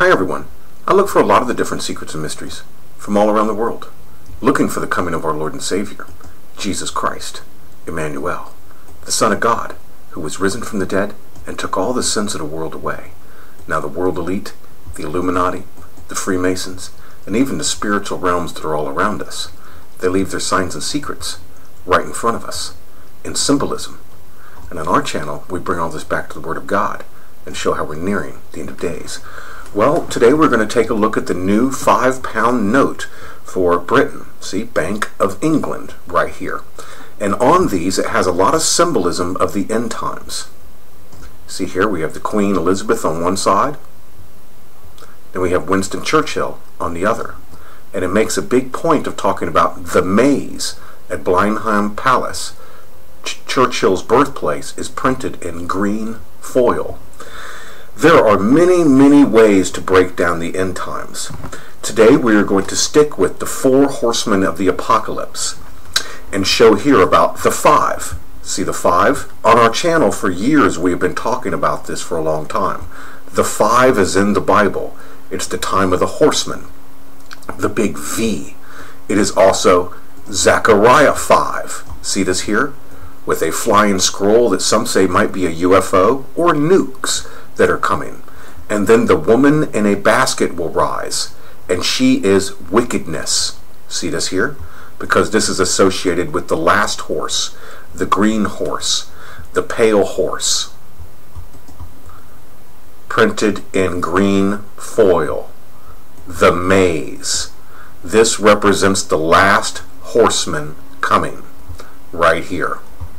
Hi everyone. I look for a lot of the different secrets and mysteries from all around the world, looking for the coming of our Lord and Savior, Jesus Christ, Emmanuel, the Son of God, who was risen from the dead and took all the sins of the world away. Now the world elite, the Illuminati, the Freemasons, and even the spiritual realms that are all around us, they leave their signs and secrets right in front of us, in symbolism. And on our channel, we bring all this back to the Word of God and show how we're nearing the end of days. Well, today we're going to take a look at the new £5 note for Britain. See, Bank of England right here. And on these, it has a lot of symbolism of the end times. See here, we have the Queen Elizabeth on one side, then we have Winston Churchill on the other. And it makes a big point of talking about the maze at Blenheim Palace. Churchill's birthplace is printed in green foil. There are many, many ways to break down the end times. Today we are going to stick with the 4 horsemen of the apocalypse and show here about the 5. See the 5? On our channel for years we have been talking about this for a long time. The 5 is in the Bible. It's the time of the horsemen, the big V. It is also Zechariah 5. See this here? With a flying scroll that some say might be a UFO or nukes that are coming. And then the woman in a basket will rise, and she is wickedness. See this here? Because this is associated with the last horse, the green horse, the pale horse, printed in green foil, the maze. This represents the last horseman coming right here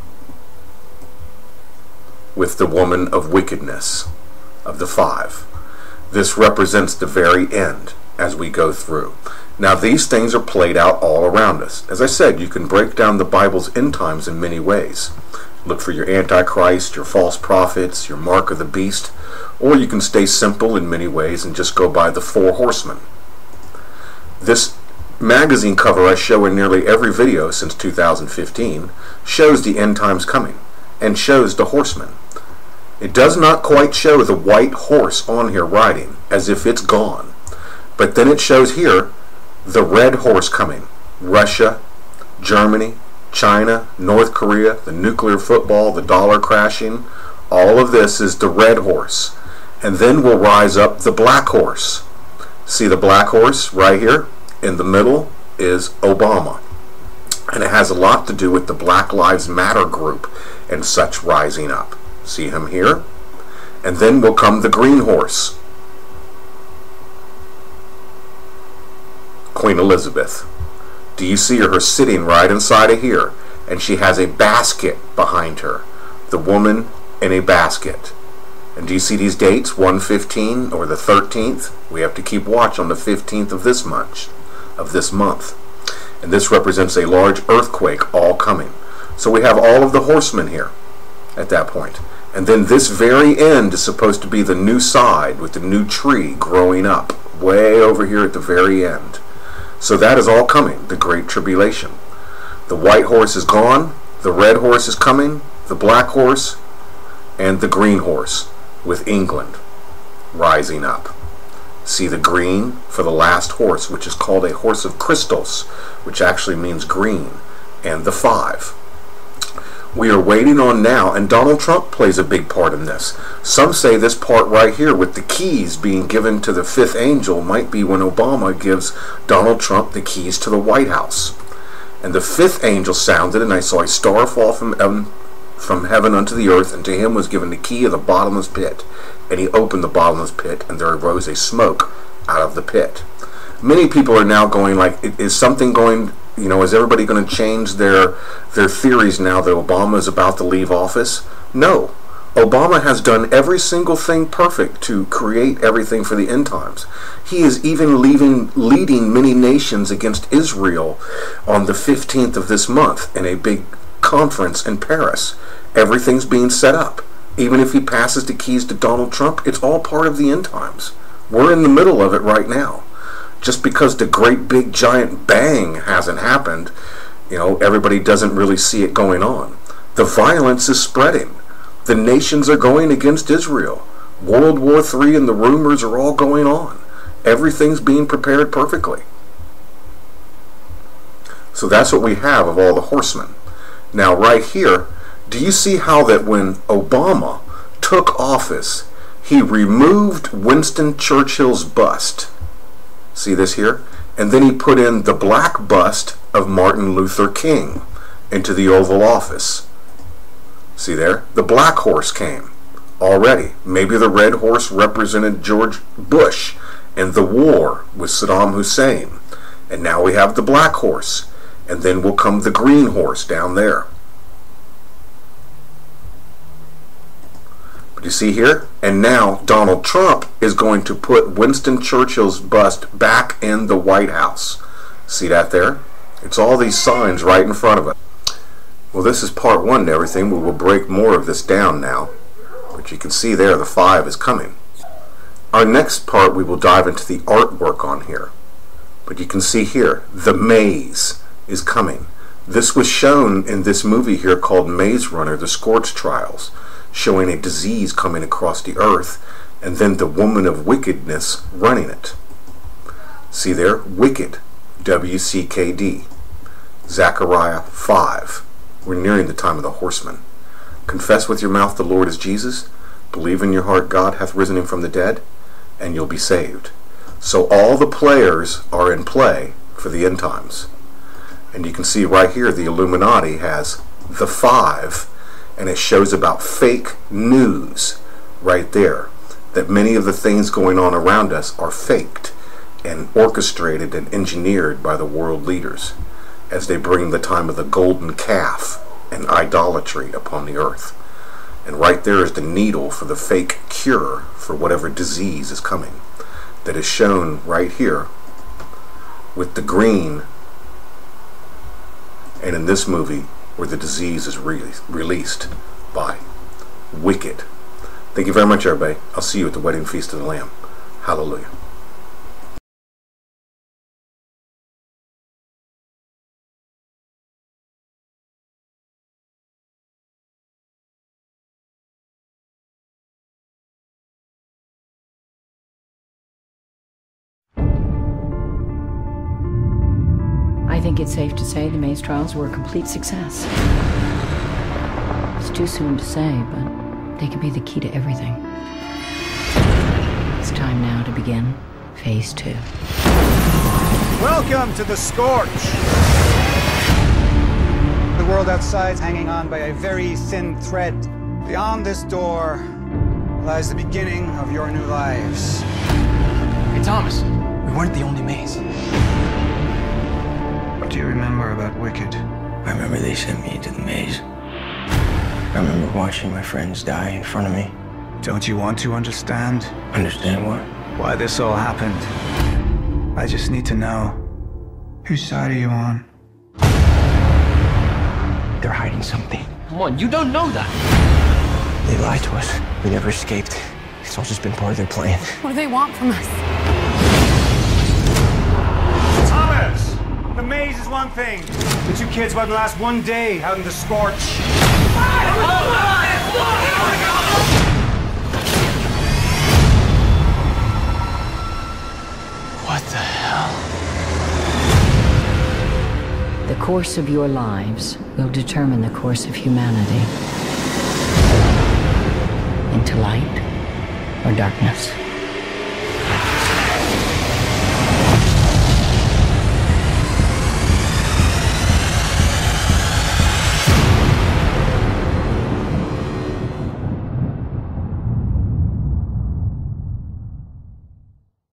with the woman of wickedness of the 5. This represents the very end as we go through. Now these things are played out all around us. As I said, you can break down the Bible's end times in many ways. Look for your Antichrist, your false prophets, your mark of the beast, or you can stay simple in many ways and just go by the 4 horsemen. This magazine cover I show in nearly every video since 2015 shows the end times coming and shows the horsemen. It does not quite show the white horse on here riding, as if it's gone. But then it shows here the red horse coming. Russia, Germany, China, North Korea, the nuclear football, the dollar crashing. All of this is the red horse. And then will rise up the black horse. See the black horse right here? In the middle is Obama. And it has a lot to do with the Black Lives Matter group and such rising up. See him here? And then will come the green horse, Queen Elizabeth. Do you see her sitting right inside of here? And she has a basket behind her. The woman in a basket. And do you see these dates? 1/15 or the 13th? We have to keep watch on the 15th of this month. And this represents a large earthquake all coming. So we have all of the horsemen here at that point. And then this very end is supposed to be the new side with the new tree growing up way over here at the very end. So that is all coming, the Great Tribulation. The white horse is gone, the red horse is coming, the black horse, and the green horse with England rising up. See the green for the last horse, which is called a horse of crystals, which actually means green, and the 5. We are waiting on now, and Donald Trump plays a big part in this. Some say this part right here with the keys being given to the 5th angel might be when Obama gives Donald Trump the keys to the White House. And the 5th angel sounded, and I saw a star fall from heaven unto the earth, and to him was given the key of the bottomless pit. And he opened the bottomless pit, and there arose a smoke out of the pit. Many people are now going like, is something going... You know, is everybody going to change their theories now that Obama is about to leave office? No. Obama has done every single thing perfect to create everything for the end times. He is even leading many nations against Israel on the 15th of this month in a big conference in Paris. Everything's being set up. Even if he passes the keys to Donald Trump, it's all part of the end times. We're in the middle of it right now. Just because the great big giant bang hasn't happened, you know, everybody doesn't really see it going on. The violence is spreading. The nations are going against Israel. World War III and the rumors are all going on. Everything's being prepared perfectly. So that's what we have of all the horsemen. Now right here, do you see how that when Obama took office, he removed Winston Churchill's bust? See this here? And then he put in the black bust of Martin Luther King into the Oval Office. See there? The black horse came already. Maybe the red horse represented George Bush and the war with Saddam Hussein. And now we have the black horse. And then will come the green horse down there. But you see here? And now Donald Trump is going to put Winston Churchill's bust back in the White House. See that there? It's all these signs right in front of us. Well, this is part one to everything. We will break more of this down now. But you can see there the 5 is coming. Our next part we will dive into the artwork on here. But you can see here, the maze is coming. This was shown in this movie here called Maze Runner, The Scorch Trials, showing a disease coming across the earth, and then the Woman of Wickedness running it. See there? Wicked. W-C-K-D. Zechariah 5. We're nearing the time of the horseman. Confess with your mouth the Lord is Jesus. Believe in your heart God hath risen him from the dead, and you'll be saved. So all the players are in play for the end times. And you can see right here the Illuminati has the 5, and it shows about fake news right there, that many of the things going on around us are faked and orchestrated and engineered by the world leaders as they bring the time of the golden calf and idolatry upon the earth. And right there is the needle for the fake cure for whatever disease is coming, that is shown right here with the green, and in this movie where the disease is released by Wicked. Thank you very much, everybody. I'll see you at the wedding feast of the Lamb. Hallelujah. I think it's safe to say the maze trials were a complete success. It's too soon to say, but they could be the key to everything. It's time now to begin phase 2. Welcome to the Scorch! The world outside's hanging on by a very thin thread. Beyond this door lies the beginning of your new lives. Hey, Thomas, we weren't the only maze. What do you remember about Wicked? I remember they sent me into the maze. I remember watching my friends die in front of me. Don't you want to understand? Understand what? Why this all happened? I just need to know. Whose side are you on? They're hiding something. Come on, you don't know that. They lied to us. We never escaped. It's all just been part of their plan. What do they want from us? Thomas! The maze is one thing. The two kids wouldn't last one day out in the Scorch. What the hell? The course of your lives will determine the course of humanity. Into light or darkness.